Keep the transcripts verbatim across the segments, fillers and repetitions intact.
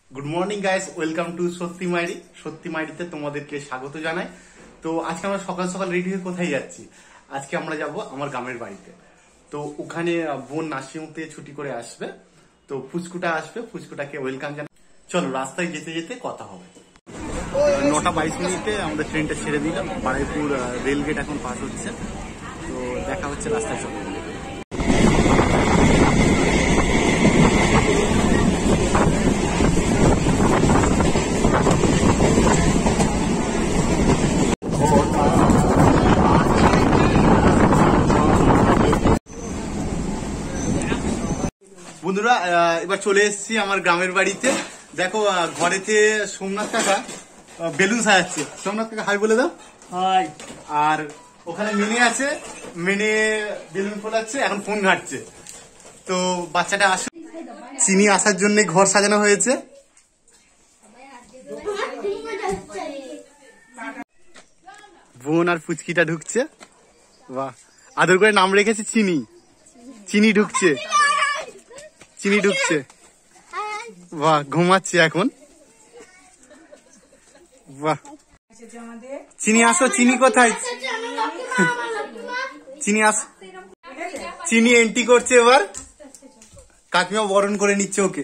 Good morning guys, welcome to Satti Mairi. সত্যি মাইরিতে তোমাদেরকে স্বাগত জানাই। তো আজকে আমরা সকাল সকাল রেডি হয়ে কোথায় যাচ্ছি? আজকে আমরা যাব আমার গ্রামের বাড়িতে। তো ওখানে বোন নার্সিংহোম থেকে ছুটি করে আসবে, তো ফুচকুটা আসবে, ফুচকুটাকে ওয়েলকাম জানাই। চলো রাস্তায় যেতে যেতে কথা হবে। নটা বাইশ মিনিটে আমাদের ট্রেনটা ছেড়ে দিলাম, বারুইপুর রেলগেট এখন পাস হচ্ছে। তো দেখা হচ্ছে রাস্তায়। চলো বন্ধুরা, এবার চলে এসেছি আমার গ্রামের বাড়িতে। দেখো ঘরেতে সোমনাথ কাকা বেলুন সাজাচ্ছে। সোমনাথ কাকা হাই বলে দাও। হাই। আর ওখানে মেনে আছে, মেনে বেলুন ফোলাচ্ছে, এখন ফোন ঘাটছে। তো বাচ্চাটা আসে, চিনি আসার জন্য ঘর সাজানো হয়েছে। বোন আর ফুচকিটা ঢুকছে। বাহ, আদর করে নাম রেখেছে চিনি। চিনি ঢুকছে, চিনি ঢুকছে। বাহ, ঘুমাচ্ছে এখন। বাহ, চিনি আসো। চিনি কোথায়? চিনি আস। চিনি এন্ট্রি করছে এবার। কাকিমা বরণ করে নিচ্ছে ওকে।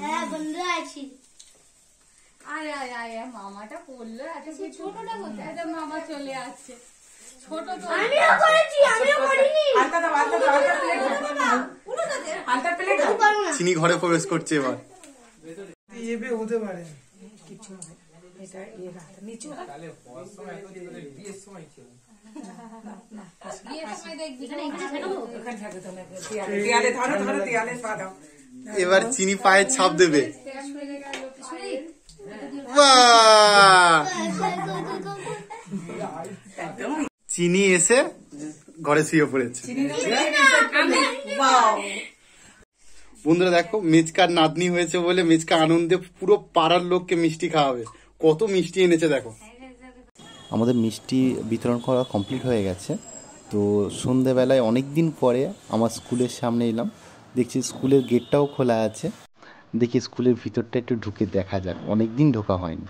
মামাটা পড়লো, ছোটটা কোথায়? মামা চলে আসছে। ছোট তো চিনি ঘরে প্রবেশ করছে এবার। হতে পারে এবার চিনি পায়ের ছাপ দেবে। চিনি এসে ঘরে শুয়ে পড়েছে। বন্ধুরা দেখো, মিচকার নাতনি হয়েছে বলে মিচকা আনন্দে পুরো পাড়ার লোককে মিষ্টি খাওয়াবে। কত মিষ্টি এনেছে দেখো। আমাদের মিষ্টি বিতরণ করা কমপ্লিট হয়ে গেছে। তো সন্ধেবেলায় অনেক দিন পরে আমার স্কুলের সামনে এলাম। দেখছি স্কুলের গেটটাও খোলা আছে। দেখি স্কুলের ভিতরটা একটু ঢুকে দেখা যাক, অনেক দিন ঢোকা হয়নি।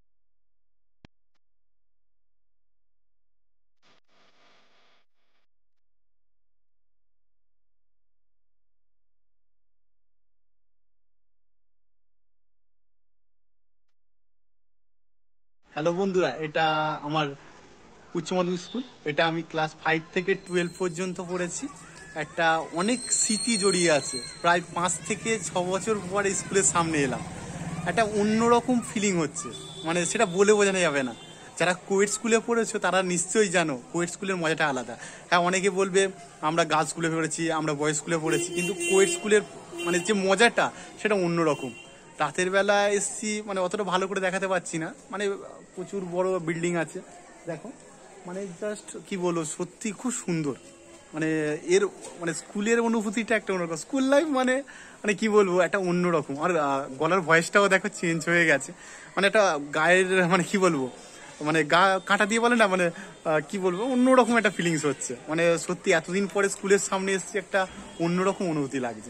হ্যালো বন্ধুরা, এটা আমার উচ্চ মাধ্যমিক স্কুল। এটা আমি ক্লাস ফাইভ থেকে টুয়েলভ পর্যন্ত পড়েছি। একটা অনেক স্মৃতি জড়িয়ে আছে। প্রায় পাঁচ থেকে ছ বছর পরে স্কুলের সামনে এলাম। একটা অন্যরকম ফিলিং হচ্ছে, মানে সেটা বলে বোঝানো যাবে না। যারা কোয়েট স্কুলে পড়েছো তারা নিশ্চয়ই জানো কোয়েট স্কুলের মজাটা আলাদা। হ্যাঁ, অনেকে বলবে আমরা গার্লস স্কুলে পড়েছি, আমরা বয়েজ স্কুলে পড়েছি, কিন্তু কোয়েট স্কুলের মানে যে মজাটা সেটা অন্যরকম। রাতের বেলা এসছি, মানে অতটা ভালো করে দেখাতে পারছি না, মানে প্রচুর বড় বিল্ডিং আছে দেখো। মানে জাস্ট কি বলবো, সত্যি খুব সুন্দর। মানে এর মানে স্কুলের অনুভূতিটা একটা অন্যরকম। স্কুল লাইফ মানে মানে কি বলবো, একটা অন্যরকম। আর গলার ভয়েসটাও দেখো চেঞ্জ হয়ে গেছে। মানে একটা গায়ের মানে কি বলবো, মানে গা কাঁটা দিয়ে বলে না, মানে কি বলবো, অন্যরকম একটা ফিলিংস হচ্ছে। মানে সত্যি এতদিন পরে স্কুলের সামনে এসেছি, একটা অন্যরকম অনুভূতি লাগছে।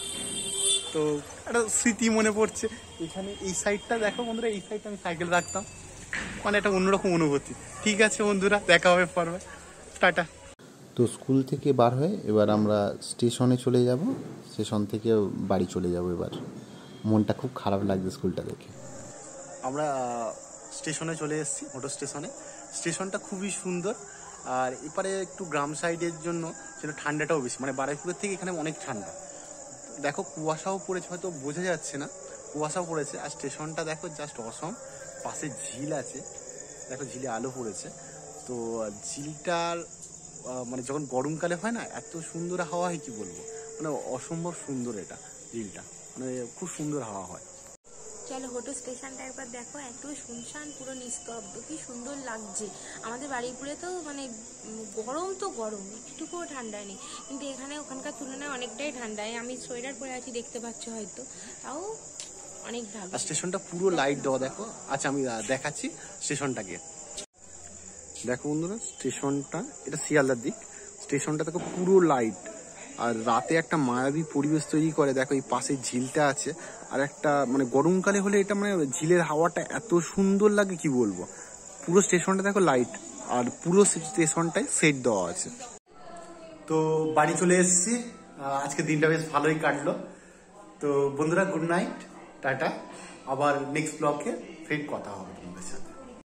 তো একটা স্মৃতি মনে পড়ছে। এখানে এই সাইডটা দেখো বন্ধুরা, এই সাইডটা আমি সাইকেল রাখতাম, মানে একটা অন্যরকম অনুভূতি। ঠিক আছে বন্ধুরা, দেখা হবে পরে। টাটা। তো স্কুল থেকে বার হয়ে এবার আমরা স্টেশনে চলে যাব। স্টেশন থেকে বাড়ি চলে যাব। এবার মনটা খুব খারাপ লাগছে স্কুলটা দেখে। আমরা স্টেশনে চলে এসেছি, মোটর স্টেশনে। স্টেশনটা খুবই সুন্দর। আর এপারে একটু গ্রাম সাইডের জন্য সেটা ঠান্ডাটাও বেশি, মানে বারুইপুরের থেকে এখানে অনেক ঠান্ডা। দেখো কুয়াশাও পড়েছে, হয়তো বোঝা যাচ্ছে না, কুয়াশাও পড়েছে। আর স্টেশনটা দেখো জাস্ট অসম। পাশে ঝিল আছে, দেখো ঝিলে আলো পড়েছে। তো ঝিলটার মানে যখন গরমকালে হয় না, এত সুন্দর হাওয়া হয় কি বলবো, মানে অসম্ভব সুন্দর এটা ঝিলটা, মানে খুব সুন্দর হাওয়া হয়। চলো হোটো স্টেশনটা একবার দেখো, এত শুনশান, পুরো নিস্তব্ধ, কি সুন্দর লাগছে। আমাদের বারুইপুরে তো মানে গরম তো গরম, একটুকুও ঠান্ডা নেই, কিন্তু এখানে ওখানকার তুলনায় অনেকটাই ঠান্ডায়। আমি সোয়েটার পরে আছি, দেখতে পাচ্ছ হয়তো, তাও অনেক ভালো। স্টেশনটা পুরো লাইট দেওয়া দেখো। আচ্ছা আমি দেখাচ্ছি স্টেশনটাকে। দেখো বন্ধুরা, স্টেশনটা এটা শিয়ালদার দিক। স্টেশনটা দেখো পুরো লাইট, আর রাতে একটা মায়াবী পরিবেশ তৈরি করে। দেখো এই পাশে ঝিলটা আছে, আর একটা মানে গরমকালে হলে এটা মানে ঝিলের হাওয়াটা এত সুন্দর লাগে কি বলবো। পুরো স্টেশনটা দেখো লাইট, আর পুরো স্টেশনটায় সেট দেওয়া আছে। তো বাড়ি চলে এসেছি, আজকে দিনটা বেশ ভালোই কাটলো। তো বন্ধুরা গুড নাইট, টাটা। আবার নেক্সট ব্লগে ফের কথা হবে তোমাদের সাথে।